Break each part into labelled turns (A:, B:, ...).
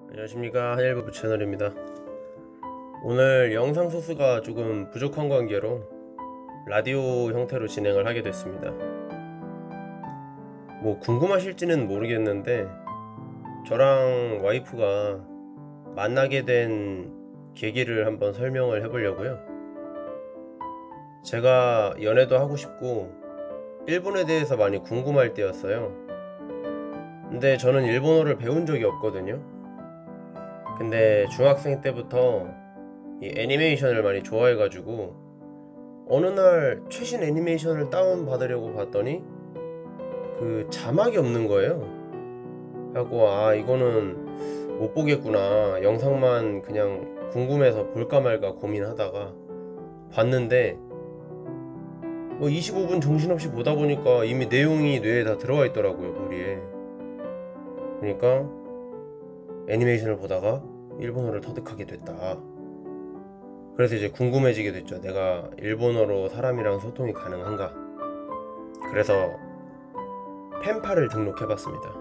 A: 안녕하십니까, 한일부부 채널입니다. 오늘 영상 소스가 조금 부족한 관계로 라디오 형태로 진행을 하게 됐습니다. 뭐 궁금하실지는 모르겠는데, 저랑 와이프가 만나게 된 계기를 한번 설명을 해보려고요. 제가 연애도 하고 싶고 일본에 대해서 많이 궁금할 때였어요. 근데 저는 일본어를 배운 적이 없거든요. 근데 중학생 때부터 이 애니메이션을 많이 좋아해가지고 어느 날 최신 애니메이션을 다운받으려고 봤더니 그 자막이 없는 거예요. 하고 이거는 못 보겠구나, 영상만 그냥 궁금해서 볼까 말까 고민하다가 봤는데 25분 정신없이 보다 보니까 이미 내용이 뇌에 다 들어와 있더라고요, 머리에. 그러니까 애니메이션을 보다가 일본어를 터득하게 됐다. 그래서 이제 궁금해지게 됐죠. 내가 일본어로 사람이랑 소통이 가능한가. 그래서 펜팔을 등록해봤습니다.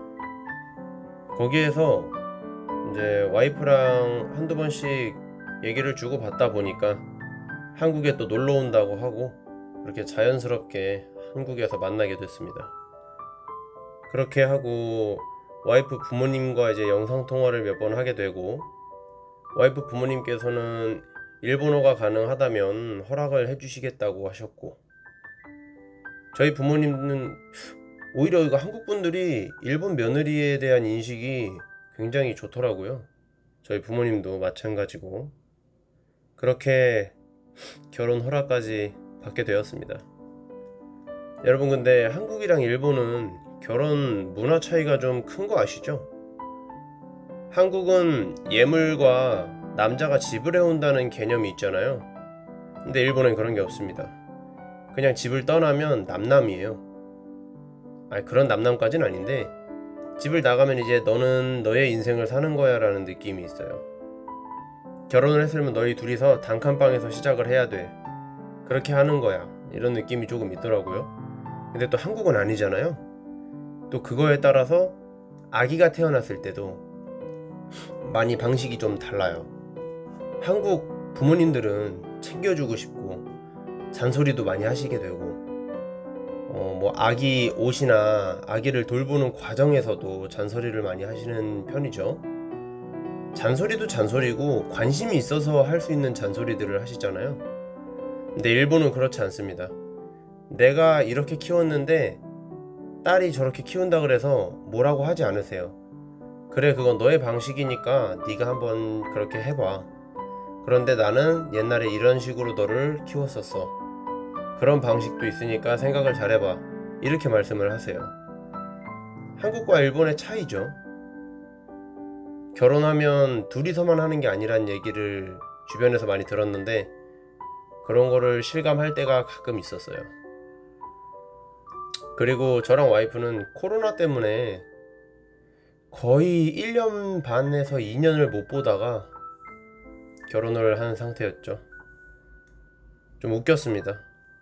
A: 거기에서 이제 와이프랑 한두 번씩 얘기를 주고받다 보니까 한국에 또 놀러 온다고 하고 그렇게 자연스럽게 한국에서 만나게 됐습니다. 그렇게 하고 와이프 부모님과 이제 영상통화를 몇 번 하게 되고, 와이프 부모님께서는 일본어가 가능하다면 허락을 해주시겠다고 하셨고, 저희 부모님은 오히려 이거 한국 분들이 일본 며느리에 대한 인식이 굉장히 좋더라고요. 저희 부모님도 마찬가지고. 그렇게 결혼 허락까지 받게 되었습니다. 여러분, 근데 한국이랑 일본은 결혼 문화 차이가 좀 큰 거 아시죠? 한국은 예물과 남자가 지불해온다는 개념이 있잖아요. 근데 일본은 그런 게 없습니다. 그냥 집을 떠나면 남남이에요. 그런 남남까지는 아닌데, 집을 나가면 이제 너는 너의 인생을 사는 거야 라는 느낌이 있어요. 결혼을 했으면 너희 둘이서 단칸방에서 시작을 해야 돼, 그렇게 하는 거야, 이런 느낌이 조금 있더라고요. 근데 또 한국은 아니잖아요. 또 그거에 따라서 아기가 태어났을 때도 많이 방식이 좀 달라요. 한국 부모님들은 챙겨주고 싶고 잔소리도 많이 하시게 되고, 뭐 아기 옷이나 아기를 돌보는 과정에서도 잔소리를 많이 하시는 편이죠. 잔소리도 잔소리고 관심이 있어서 할 수 있는 잔소리들을 하시잖아요. 근데 일본은 그렇지 않습니다. 내가 이렇게 키웠는데 딸이 저렇게 키운다 그래서 뭐라고 하지 않으세요. 그래, 그건 너의 방식이니까 네가 한번 그렇게 해봐. 그런데 나는 옛날에 이런 식으로 너를 키웠었어. 그런 방식도 있으니까 생각을 잘해봐. 이렇게 말씀을 하세요. 한국과 일본의 차이죠. 결혼하면 둘이서만 하는 게 아니란 얘기를 주변에서 많이 들었는데, 그런 거를 실감할 때가 가끔 있었어요. 그리고 저랑 와이프는 코로나 때문에 거의 1년 반에서 2년을 못 보다가 결혼을 한 상태였죠. 좀 웃겼습니다.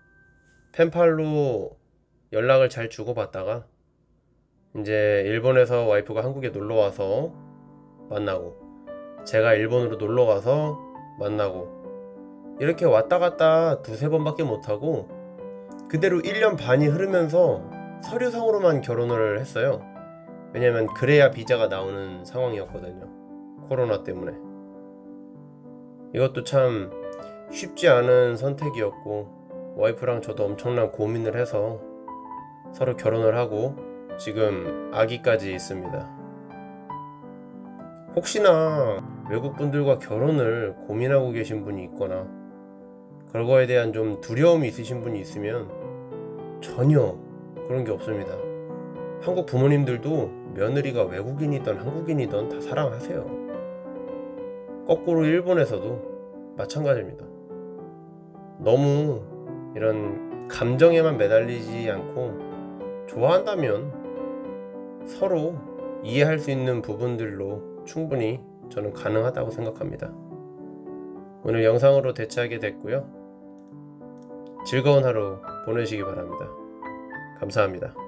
A: 펜팔로 연락을 잘 주고받다가 이제 일본에서 와이프가 한국에 놀러와서 만나고, 제가 일본으로 놀러가서 만나고, 이렇게 왔다 갔다 두세 번밖에 못하고 그대로 1년 반이 흐르면서 서류상으로만 결혼을 했어요. 왜냐면 그래야 비자가 나오는 상황이었거든요, 코로나 때문에. 이것도 참 쉽지 않은 선택이었고, 와이프랑 저도 엄청난 고민을 해서 서로 결혼을 하고 지금 아기까지 있습니다. 혹시나 외국분들과 결혼을 고민하고 계신 분이 있거나 그런 거에 대한 좀 두려움이 있으신 분이 있으면 전혀 그런 게 없습니다. 한국 부모님들도 며느리가 외국인이든 한국인이든 다 사랑하세요. 거꾸로 일본에서도 마찬가지입니다. 너무 이런 감정에만 매달리지 않고 좋아한다면 서로 이해할 수 있는 부분들로 충분히 저는 가능하다고 생각합니다. 오늘 영상으로 대체하게 됐고요. 즐거운 하루 보내시기 바랍니다. 감사합니다.